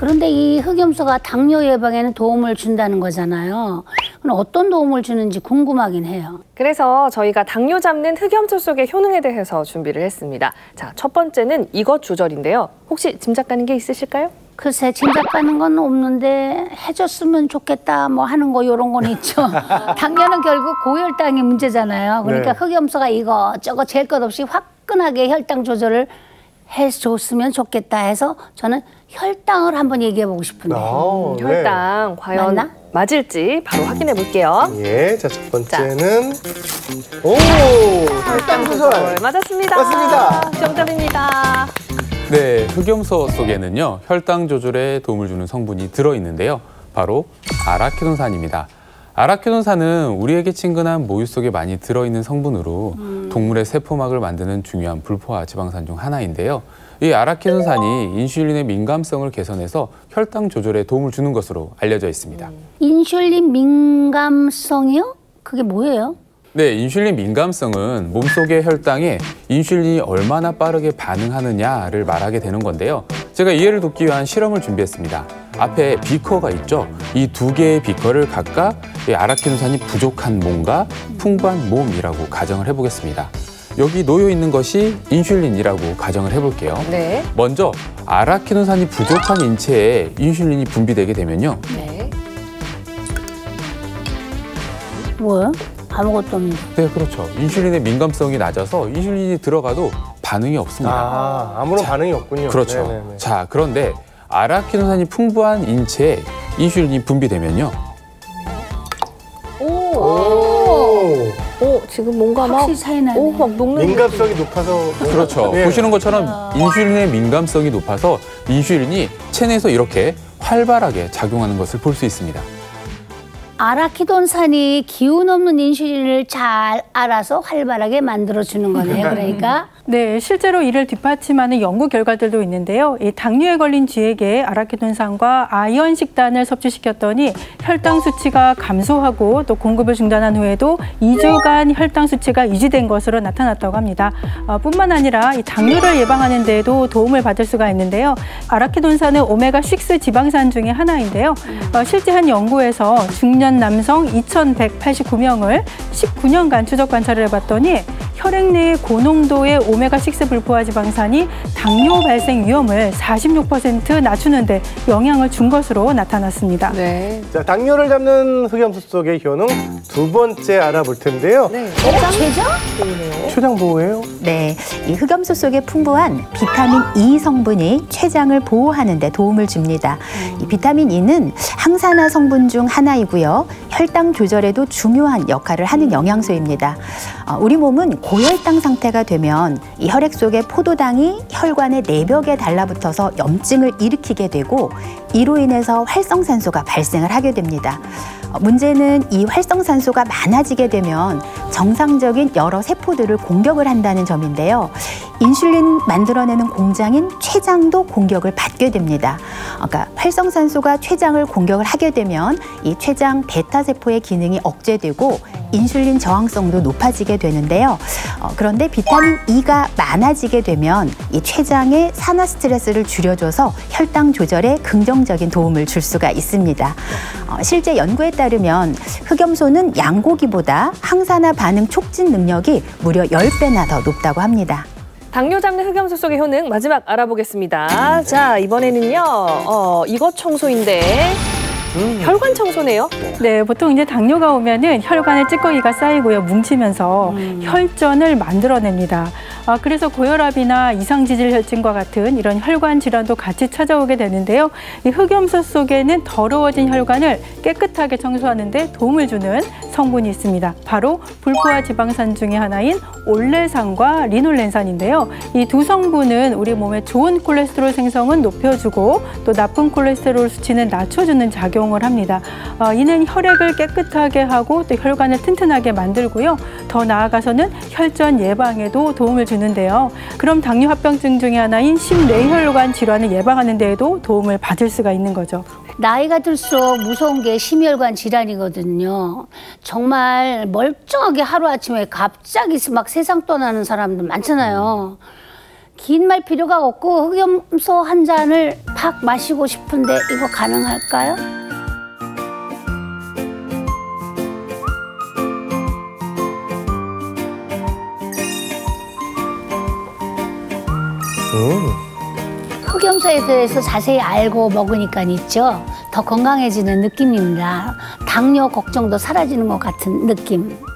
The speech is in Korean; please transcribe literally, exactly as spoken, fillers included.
그런데 이 흑염소가 당뇨 예방에는 도움을 준다는 거잖아요. 그럼 어떤 도움을 주는지 궁금하긴 해요. 그래서 저희가 당뇨 잡는 흑염소 속의 효능에 대해서 준비를 했습니다. 자, 첫 번째는 이것 조절인데요. 혹시 짐작 가는 게 있으실까요? 글쎄 짐작 가는 건 없는데 해줬으면 좋겠다 뭐 하는 거 이런 건 있죠. 당뇨는 결국 고혈당이 문제잖아요. 그러니까 네. 흑염소가 이거저거 잴 것 없이 화끈하게 혈당 조절을 해줬으면 좋겠다 해서 저는 혈당을 한번 얘기해 보고 싶은데. 아, 네. 혈당 과연 맞나? 맞을지 바로 확인해 볼게요. 예, 자, 첫 번째는 오! 혈당 조절 맞았습니다. 맞습니다. 정답입니다. 네, 흑염소 속에는요, 혈당 조절에 도움을 주는 성분이 들어있는데요. 바로 아라키돈산입니다. 아라키돈산은 우리에게 친근한 모유 속에 많이 들어있는 성분으로 음. 동물의 세포막을 만드는 중요한 불포화 지방산 중 하나인데요. 이 아라키돈산이 인슐린의 민감성을 개선해서 혈당 조절에 도움을 주는 것으로 알려져 있습니다. 음. 인슐린 민감성이요? 그게 뭐예요? 네, 인슐린 민감성은 몸속의 혈당에 인슐린이 얼마나 빠르게 반응하느냐를 말하게 되는 건데요. 제가 이해를 돕기 위한 실험을 준비했습니다. 앞에 비커가 있죠. 이 두 개의 비커를 각각 이 아라키돈산이 부족한 몸과 풍부한 몸이라고 가정을 해보겠습니다. 여기 놓여 있는 것이 인슐린이라고 가정을 해볼게요. 네. 먼저 아라키돈산이 부족한 인체에 인슐린이 분비되게 되면요. 네. 뭐야? 아무것도 없는데. 네, 그렇죠. 인슐린의 민감성이 낮아서 인슐린이 들어가도 반응이 없습니다. 아, 아무런 반응이 없군요. 그렇죠. 네네네. 자, 그런데 아라키돈산이 풍부한 인체에 인슐린이 분비되면요. 오. 오. 오, 지금 뭔가 막, 확실히 차이 나네. 오, 막 녹는 민감성이 높아서 그렇죠. 네. 보시는 것처럼 인슐린의 민감성이 높아서 인슐린이 체내에서 이렇게 활발하게 작용하는 것을 볼 수 있습니다. 아라키돈산이 기운 없는 인슐린을 잘 알아서 활발하게 만들어주는 거네요. 그러니까. 네, 실제로 이를 뒷받침하는 연구 결과들도 있는데요. 이 당뇨에 걸린 쥐에게 아라키돈산과 아연 식단을 섭취시켰더니 혈당 수치가 감소하고 또 공급을 중단한 후에도 이 주간 혈당 수치가 유지된 것으로 나타났다고 합니다. 어, 뿐만 아니라 이 당뇨를 예방하는 데에도 도움을 받을 수가 있는데요. 아라키돈산은 오메가 육 지방산 중에 하나인데요. 어, 실제 한 연구에서 중년 남성 이천백팔십구 명을 십구 년간 추적 관찰을 해봤더니 혈액 내의 고농도의 오메가 육 불포화 지방산이 당뇨 발생 위험을 사십육 퍼센트 낮추는 데 영향을 준 것으로 나타났습니다. 네. 자, 당뇨를 잡는 흑염소 속의 효능 두 번째 알아볼 텐데요. 네. 최장? 초장 보호예요? 네, 이 흑염소 속에 풍부한 비타민 이 성분이 췌장을 보호하는 데 도움을 줍니다. 이 비타민 이는 항산화 성분 중 하나이고요. 혈당 조절에도 중요한 역할을 하는 영양소입니다. 어, 우리 몸은 고혈당 상태가 되면 이 혈액 속의 포도당이 혈관의 내벽에 달라붙어서 염증을 일으키게 되고 이로 인해서 활성산소가 발생을 하게 됩니다. 어, 문제는 이 활성산소가 많아지게 되면 정상적인 여러 세포들을 공격을 한다는 점인데요. 인슐린 만들어내는 공장인 췌장도 공격을 받게 됩니다. 그러니까 활성산소가 췌장을 공격을 하게 되면 이 췌장 베타세포의 기능이 억제되고 인슐린 저항성도 높아지게 되는데요. 어, 그런데 비타민 이가 많아지게 되면 이 췌장의 산화 스트레스를 줄여줘서 혈당 조절에 긍정적인 도움을 줄 수가 있습니다. 어, 실제 연구에 따르면 흑염소는 양고기보다 항산화 반응 촉진 능력이 무려 열 배나 더 높다고 합니다. 당뇨 잡는 흑염소 속의 효능 마지막 알아보겠습니다. 자, 이번에는요. 어, 이것 청소인데 음. 혈관 청소네요. 네, 보통 이제 당뇨가 오면은 혈관에 찌꺼기가 쌓이고요, 뭉치면서 음. 혈전을 만들어냅니다. 아, 그래서 고혈압이나 이상지질혈증과 같은 이런 혈관 질환도 같이 찾아오게 되는데요. 이 흑염소 속에는 더러워진 혈관을 깨끗하게 청소하는 데 도움을 주는 성분이 있습니다. 바로 불포화 지방산 중에 하나인 올레산과 리놀렌산인데요. 이 두 성분은 우리 몸에 좋은 콜레스테롤 생성은 높여주고 또 나쁜 콜레스테롤 수치는 낮춰주는 작용을 합니다. 어, 이는 혈액을 깨끗하게 하고 또 혈관을 튼튼하게 만들고요. 더 나아가서는 혈전 예방에도 도움을 주는데요. 그럼 당뇨 합병증 중에 하나인 심뇌혈관 질환을 예방하는 데에도 도움을 받을 수가 있는 거죠. 나이가 들수록 무서운 게 심혈관 질환이거든요. 정말 멀쩡하게 하루아침에 갑자기 막 세상 떠나는 사람들 많잖아요. 긴 말 필요가 없고 흑염소 한 잔을 팍 마시고 싶은데 이거 가능할까요? 음. 흑염소에 대해서 자세히 알고 먹으니까 있죠. 더 건강해지는 느낌입니다. 당뇨 걱정도 사라지는 것 같은 느낌.